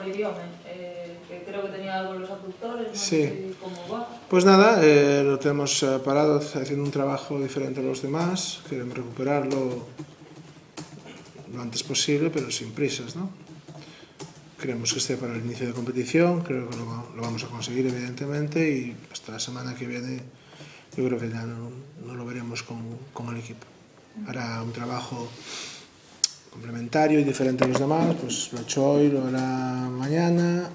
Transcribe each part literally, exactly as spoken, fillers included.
el idioma, eh, que creo que tenía algo en los abductores, no sí. sé cómo va. Pues nada, eh, lo tenemos eh, parado haciendo un trabajo diferente a los demás, queremos recuperarlo lo antes posible, pero sin prisas, ¿no? Creemos que esté para el inicio de competición, creo que lo, lo vamos a conseguir evidentemente y hasta la semana que viene yo creo que ya no, no lo veremos con, con el equipo. Hará un trabajo complementario y diferente a los demás, pues lo ha hecho hoy, lo hará mañana,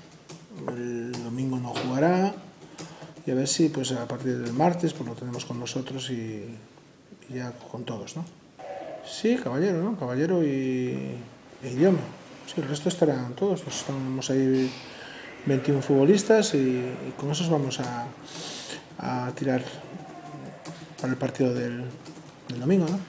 el domingo no jugará y a ver si pues a partir del martes pues lo tenemos con nosotros y, y ya con todos, ¿no? Sí, Caballero, ¿no? Caballero y, y idioma. Sí, el resto estarán todos. Estamos ahí veintiún futbolistas y, y con esos vamos a, a tirar para el partido del, del domingo, ¿no?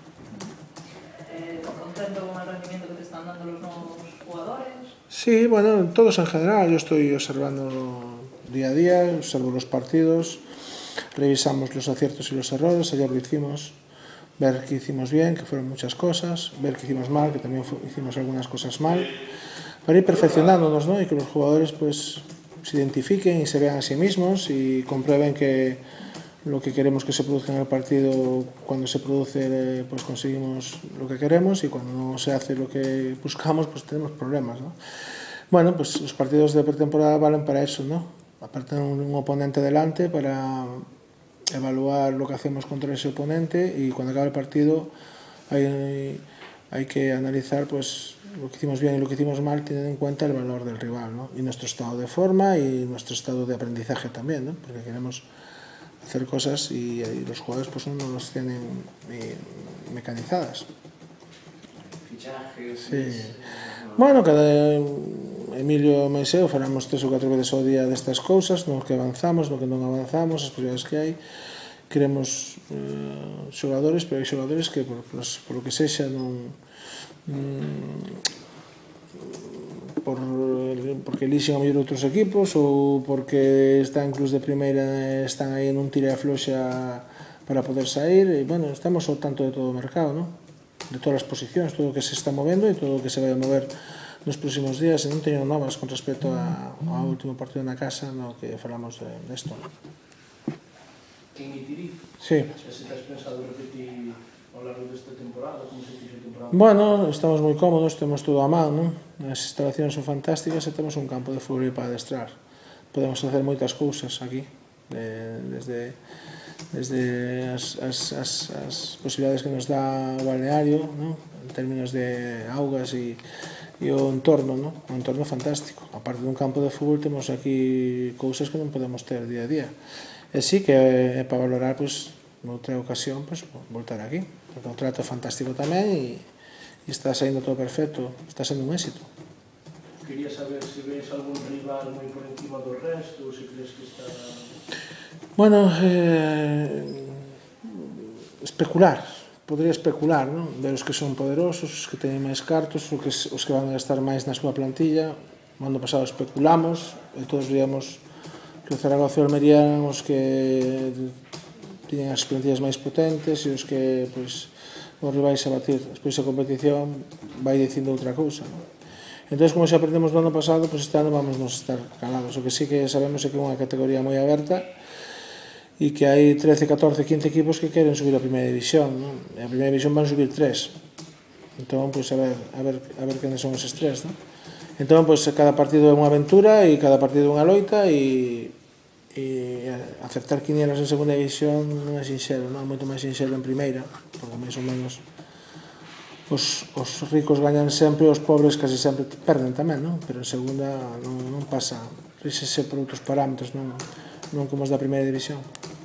Eh, ¿Contento con el rendimiento que te están dando los nuevos jugadores? Sí, bueno, todos en general. Yo estoy observando día a día, observo los partidos, revisamos los aciertos y los errores. Ayer lo hicimos. Ver que hicimos bien, que fueron muchas cosas, ver que hicimos mal, que también hicimos algunas cosas mal, para ir perfeccionándonos, ¿no? Y que los jugadores pues se identifiquen y se vean a sí mismos y comprueben que lo que queremos que se produzca en el partido, cuando se produce pues conseguimos lo que queremos y cuando no se hace lo que buscamos pues tenemos problemas, ¿no? Bueno, pues los partidos de pretemporada valen para eso, ¿no? Aparte de un oponente delante para evaluar lo que hacemos contra ese oponente y cuando acabe el partido hay, hay que analizar pues lo que hicimos bien y lo que hicimos mal teniendo en cuenta el valor del rival, ¿no? Y nuestro estado de forma y nuestro estado de aprendizaje también, ¿no? Porque queremos hacer cosas y, y los jugadores pues no los tienen eh, mecanizadas. Fichajes. Sí. Bueno, cada Emilio e Moiseo falamos tres ou catro veces ao día destas cousas, no que avanzamos, no que non avanzamos, as posibilidades que hai. Queremos eh, xogadores, pero hai xogadores que por, por, por lo que sexa non mm, por, porque elixen a mellor outros equipos ou porque están clubs de primeira están aí en un tira e afloxa para poder sair e, bueno, estamos ao tanto de todo o mercado, non? De todas as posicións, todo o que se está movendo e todo o que se vai a mover nos próximos días e non teño novas con respecto ao último partido na casa no que falamos desto. En Itiri? Sí. Se estás pensado repetir ao largo desta temporada, como se fixe a temporada? Bueno, estamos moi cómodos, temos todo a man, non? As instalacións son fantásticas e temos un campo de fútbol para adestrar. Podemos facer moitas cousas aquí, desde desde as, as, as, as posibilidades que nos dá o balneario, non? En términos de augas e e o entorno, ¿no? Un entorno fantástico. Aparte dun campo de fútbol temos aquí cousas que non podemos ter día a día. E sí que é para valorar, pois, noutra ocasión, pois, voltar aquí. Porque o trato é fantástico tamén e, e está saindo todo perfecto, está sendo un éxito. Quería saber se ves algún rival moi por encima do resto ou se crees que está... Bueno, eh, especular. Podría especular, non? Ver os que son poderosos, os que teñen máis cartos, os que, os que van a gastar máis na súa plantilla. O ano pasado especulamos e todos veíamos que o Zaragoza e o Almería eran os que tiñen as plantillas máis potentes e os que, pois, os rivais a batir. Despois a competición vai dicindo outra cousa, non? Entón, como xa aprendemos do ano pasado, pois este ano vamos nos estar calados. O que sí que sabemos é que é unha categoría moi aberta e que hai trece, catorce, quince equipos que queren subir a primeira división, non? E a primeira división van subir tres. Entón, pois, a ver, a ver, a ver quenes son eses tres, non? Entón, pois, cada partido é unha aventura e cada partido é unha loita e, e acertar quinielas en segunda división non é sinxelo, non? É moito máis sinxelo en primeira, porque máis ou menos os, os ricos gañan sempre, os pobres casi sempre perden tamén, non? Pero en segunda non, non pasa, ríxese por outros parámetros, non, non como os da primeira división.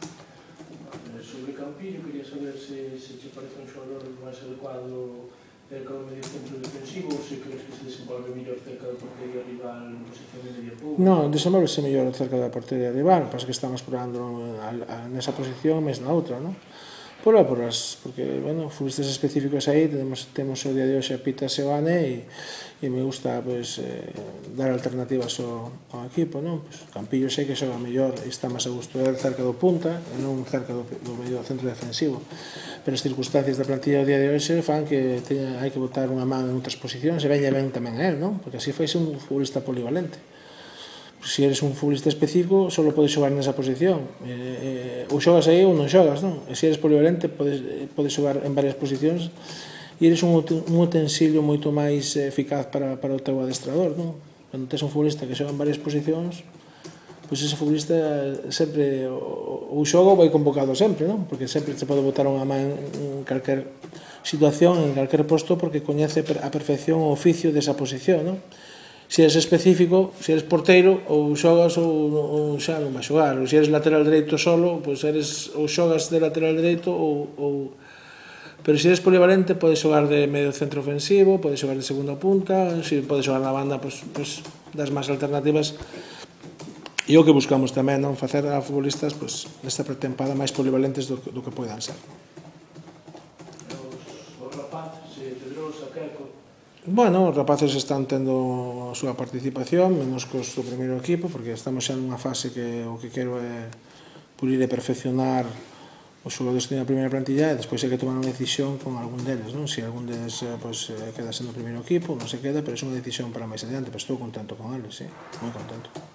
Sobre Campillo, quería saber se, se te parece un xogador máis adecuado cerca do medio centro defensivo ou se crees que se desenvolve mellor cerca da portería rival en posición de media punta? Non, desenvolvese mellor cerca da portería rival, pasa que estamos probando nesa posición máis na outra, non? Por lá, por as, porque, bueno, futbolistas específicos aí, temos, temos o día de hoxe a Pita Sebane e, e me gusta, pues, eh, dar alternativas ao, ao equipo, non? Pues, Campillo sei que xoga mellor e está máis a gusto cerca do punta e non cerca do, do medio centro defensivo, pero as circunstancias da plantilla o día de hoxe fan que teña, hai que botar unha man en outras posicións e veña ben tamén a él, non? Porque así faise un futbolista polivalente. Se eres un futbolista específico, só podes xogar nesa posición. Eh, ou xogas aí ou non xogas, non? E se eres polivalente, podes, podes xogar en varias posicións e eres un, un utensilio moito máis eficaz para, para o teu adestrador, non? Cando tes un futbolista que xoga en varias posicións, pois ese futbolista sempre ou xoga ou vai convocado sempre, non? Porque sempre se pode botar unha man en calquer situación, en calquer posto, porque coñece a perfección o oficio desa posición, non? Se eres específico, se eres porteiro, ou xogas ou, ou xa non vai xogar. Ou se eres lateral dereito solo, pois eres, ou xogas de lateral dereito ou, ou... Pero se eres polivalente, podes xogar de medio centro ofensivo, podes xogar de segunda punta, se podes xogar na banda, pois, pois das máis alternativas. E o que buscamos tamén, non? Facer a futbolistas, pois, nesta pretempada máis polivalentes do, do que poidan ser. Os, os rapaces, Pedrosa, Queco... Bueno, os rapaces están tendo a súa participación, menos cos do primeiro equipo, porque estamos xa nunha fase que o que quero é pulir e perfeccionar os xogadores que teñen a primeira plantilla e despois hai que tomar unha decisión con algún deles, non? Se algún deles pues, queda sendo o primeiro equipo, non se queda, pero é unha decisión para máis adiante, pero estou contento con eles, sí, moi contento.